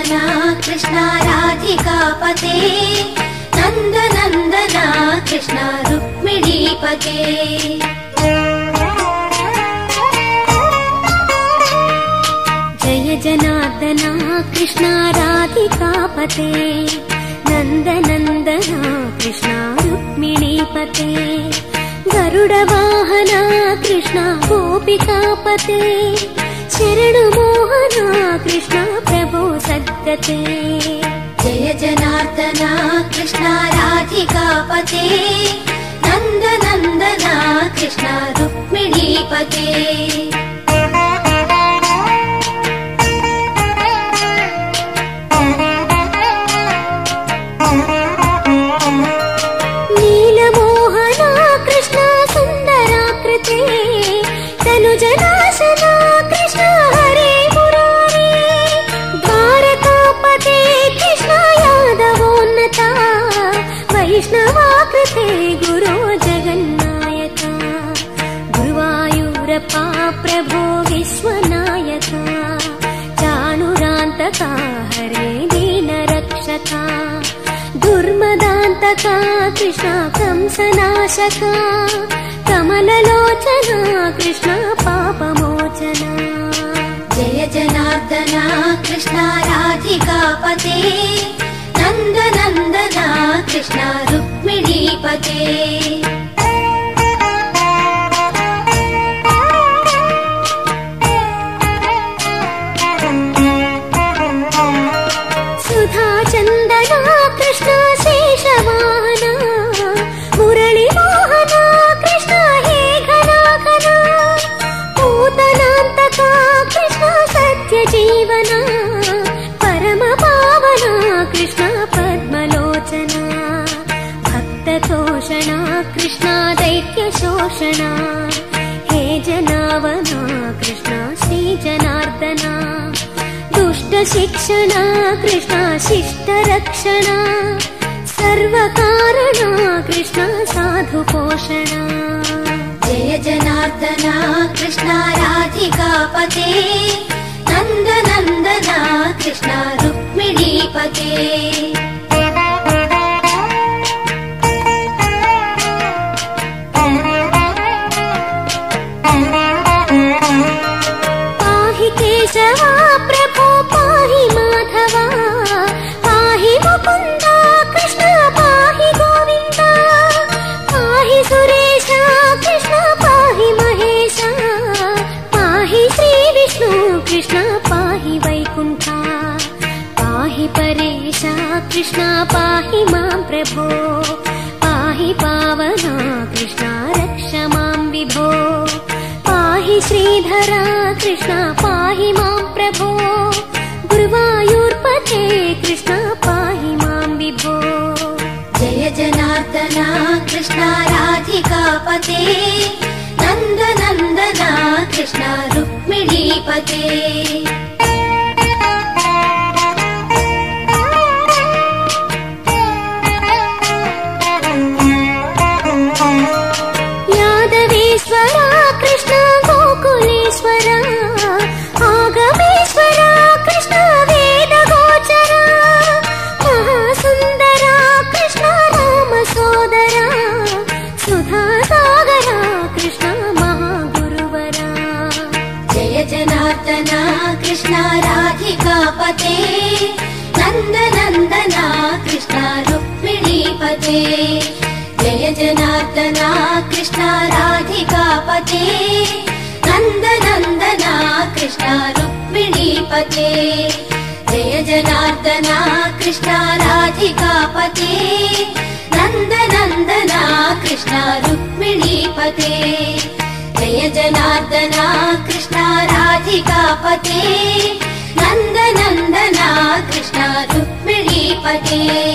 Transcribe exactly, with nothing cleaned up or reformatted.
जनार्दना कृष्णा राधिकापते नन्दनन्दना कृष्णा रुक्मिणीपते जय जनार्दना कृष्णा राधिकापते नन्दनन्दना कृष्णा रुक्मिणीपते गरुडवाहना कृष्णा गोपिकापते शरणु मोहना कृष्णा प्रभो सद्गते जय जनार्दना कृष्णा राधिकापते नन्दनन्दना कृष्णा रुक्मिणीपते तनुजनाशना कृष्णा हरे मुरारे द्वारकापते कृष्णा यादवोन्नता वैष्णवाकृते गुरो जगन्नायका गुरुवायूरप्पा प्रभो विश्वनायका चाणुरान्तका हरे दीनरक्षका दुर्मदान्तका कृष्णा कंसनाशका कमललोचना कृष्णा पापमोचना जय जनार्दना कृष्णा राधिकापते नन्दनन्दना कृष्णा रुक्मिणीपते सुधाचन्दना कृष्णा शेषवाहना मुरली मोहना कृष्णा हे घना घना पूतनान्तका कृष्णा सत्य जीवना परम पावना कृष्णा पद्मलोचना भक्ततोषणा कृष्णा दैत्य शोषणा हे जनावना कृष्णा श्री जनार्दना दुष्ट शिक्षणा कृष्णा शिष्ट रक्षणा सर्वकारणा कृष्णा साधु पोषणा जय जनार्दना कृष्णा राधिकापते नन्दनन्दना कृष्णा रुक्मिणीपते पाहि केशवा प्रभो पाहि माधवा पाहि मुकुन्दा कृष्णा पाहि गोविन्दा पाहि सुरेशा कृष्णा पाहि महेशा पाहि श्री विष्णु कृष्णा पाहि वैकुण्ठा पाहि परेशा कृष्णा पाहि मां प्रभो पाहि पावना कृष्णा रक्ष मां विभो पाहि श्रीधरा कृष्णा पाहि मां प्रभो गुरुवायूर्पते कृष्णा पाहि मां विभो जय जनार्दना कृष्णा राधिकापते नन्दनन्दना कृष्णा रुक्मिणीपते यादवेश्वरा कृष्णा गोकुलेश्वरा आगमेश्वरा कृष्णा वेदगोचरा महासुन्दरा कृष्णा रामसोदरा सुधासागरा कृष्णा महागुरुवरा जय जनार्दना कृष्णा राधिकापते नन्दनन्दना कृष्णा रुक्मिणीपते जय जनार्दना कृष्णा राधिकापते नन्दनन्दना कृष्णा रुक्मिणीपते जय जनार्दना कृष्णा राधिकापते नन्दनन्दना कृष्णा रुक्मिणीपते जय जनार्दना कृष्णा राधिकापते नन्दनन्दना कृष्णा रुक्मिणीपते।